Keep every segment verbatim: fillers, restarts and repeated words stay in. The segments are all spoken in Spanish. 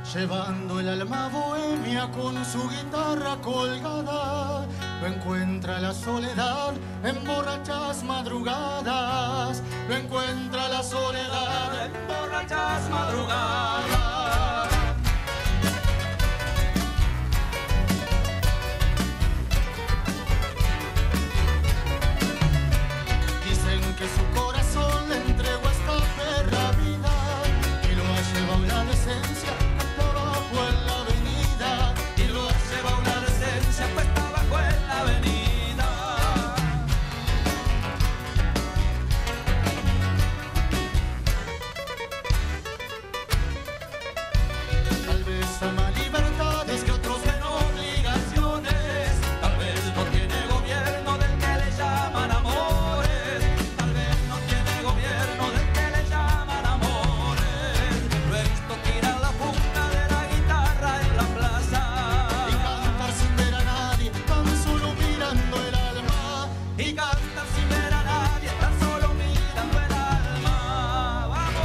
Llevando el alma bohemia con su guitarra colgada, lo encuentra la soledad en borrachas madrugadas, lo encuentra la soledad en borrachas madrugadas. Dicen que su corazón le entregó esta perra vida y lo ha llevado la decencia. Ama libertades que otros ven obligaciones. Tal vez no tiene gobierno del que le llaman amores. Tal vez no tiene gobierno del que le llaman amores. Lo he visto tirar la punta de la guitarra en la plaza y cantar sin ver a nadie, tan solo mirando el alma. Y cantar sin ver a nadie, tan solo mirando el alma. ¡Vamos!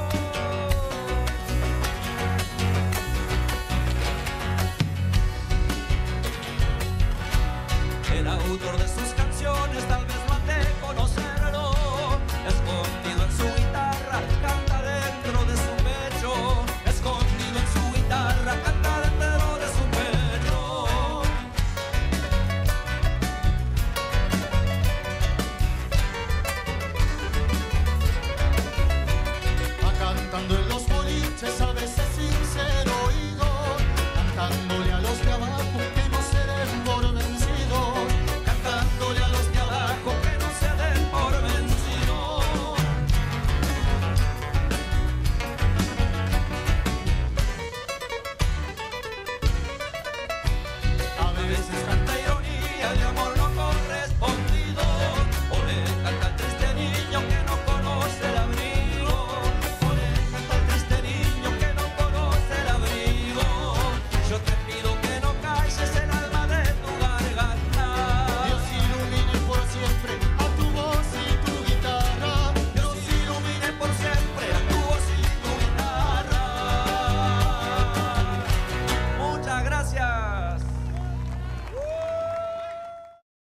El autor de sus canciones tal vez no han de conocerlo. Escondido en su guitarra, canta dentro de su pecho. Escondido en su guitarra, canta dentro de su pecho. Va cantando en los boliches, a veces sin ser oído, cantándole a los de abajo que no se den por vencidos, cantándole a los de abajo que no se den por vencidos. A veces canta